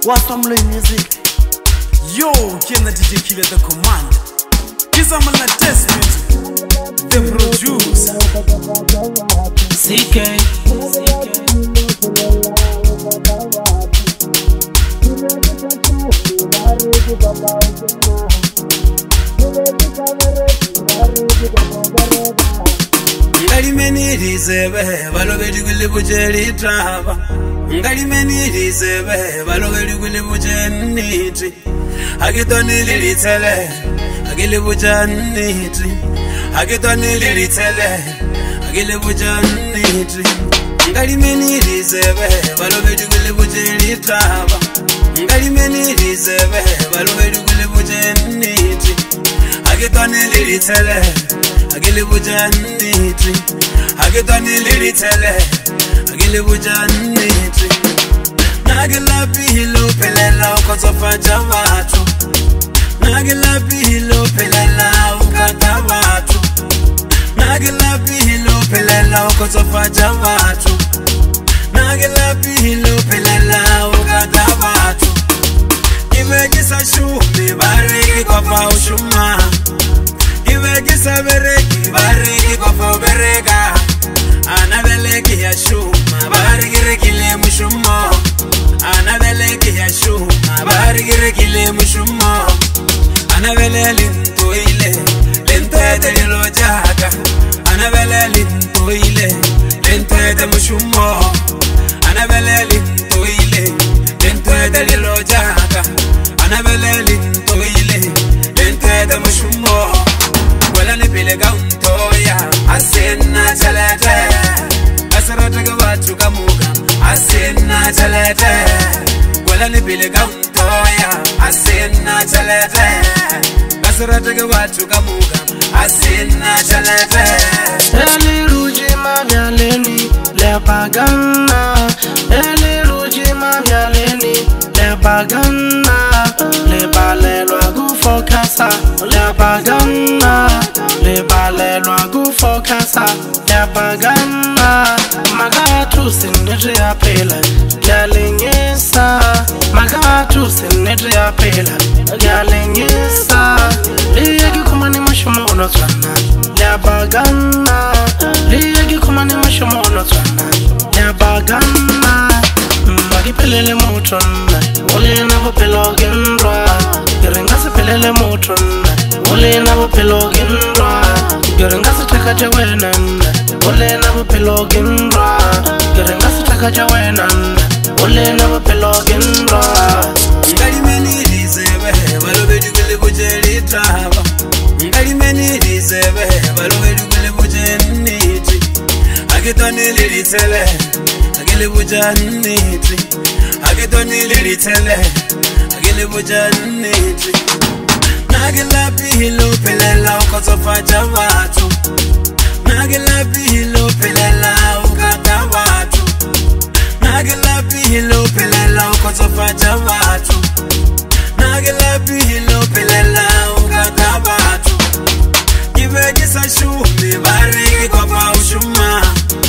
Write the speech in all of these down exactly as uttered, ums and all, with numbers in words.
What's some music? Yo, can the D J Killer the command? Kiss I'm on the test music. The producer C K Ngali meni rizebe balobedi kule bujeli traba Ngali meni rizebe balobedi kule bujeniti Agitoni lilitele agile bujaniti Agitoni lilitele agile bujaniti Ngali meni rizebe balobedi kule bujeli traba Ngali meni rizebe balobedi kule bujeniti Agitoni lilitele agile bujaniti Agitoni lilitele agile bujaniti Nagila pilo pelela ukotofa jamatu Nagila pilo pelela ukata watu Nagila pilo pelela ukotofa jamatu Nagila pilo pelela ukata watu Kivegisa shumbi bariki kwa pa ushuma Kivegisa bereki bariki kwa pa ubereka Anabeleki ya shuma bariki rekile mushumo Anabeleki ya shuma bariki rekile mushumo Anabele linto ile linto ete lilo jaka Anabele linto ile linto ete mushumo Anabele linto ile linto ete lilo jaka Anabele linto ile linto ete mushumo Wala nipile gauntoya asena chalete Asarata gawatu kamuga asena chalete Wala nipile gauntoya asena chalete Asarata gawatu kamuga asena chalete Eli ruji mamya leni le pagana Eli ruji mamya leni le pagana Le balelo agu fokasa le pagana Le balelo agu fokasa le pagana Magatu sinetri apela Galengesa Magatu sinetri apela Galengesa Liyagi kumani mashumono twana Labagana Liyagi kumani mashumono twana Labagana Magi pelele mutonna Ole na bo pelogendra Gerengasa pelele mutonna Ole na bo pelogendra Gerengasa takaja wenanda Ole na bo pelogendra Gerengasa takaja wenanda Ole na bo pelogendra Ngali meni rizebe balobedi kule bujeli traba Ngali meni rizebe balobedi kule bujeniti Agitoni lilitele agile bujaniti Agitoni lilitele agile bujaniti Nagila pilo pelela ukotofa jamatu Nagila pilo pelela ukata watu Nagila pilo pelela ukotofa jamatu Nagila pilo pelela ukata watu Kivegisa shumbi bariki kwa pa ushuma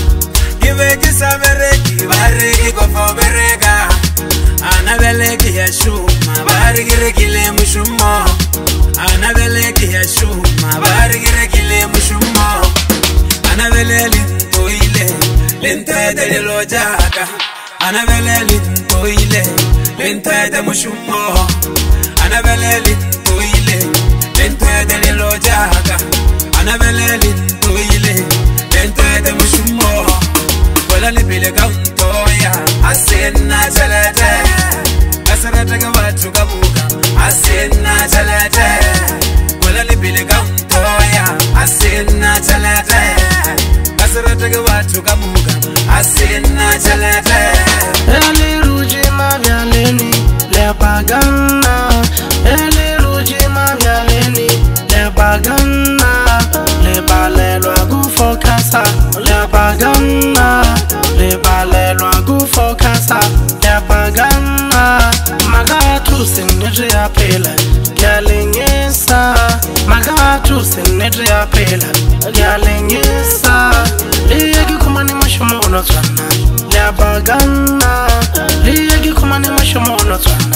Kivegisa bereki bariki kwa pa bereka Anabeleki ya shuma bariki rekile mushumo Anabeleki ya shuma bariki rekile mushumo Anabele linto ile linto ete lilo jaka Anabele linto ile linto ete mushumo Anabele linto ile linto ete lilo jaka Anabele linto ile linto ete mushumo Wala nipile gauntoya asena chalete Asarata gawatu kabuga asena chalete Wala nipile gauntoya asena chalete Asarata gawatu kabuga asena chalete Eli ruji mamya leni le pagana Eli ruji mamya leni le pagana Le balelo agu fokasa le pagana Le balelo agu fokasa le pagana Magatu sinetri apela Galengesa Magatu sinetri apela Galengesa Liyagi kumani mashumono twana Le pagana Liyagi kumani mashumono twana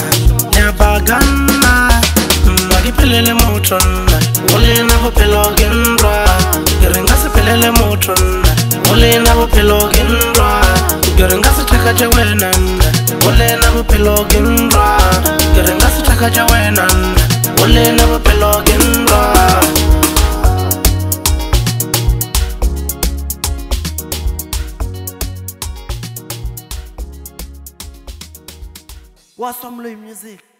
pelele motonna ole na bophelo ke ndwa ke re nka se pelele motonna ole na bophelo ke ndwa ke re nka se thaka tša wena ole na bophelo ke ndwa ke re nka se thaka tša wena ole na bophelo ke ndwa Wasomloy Music.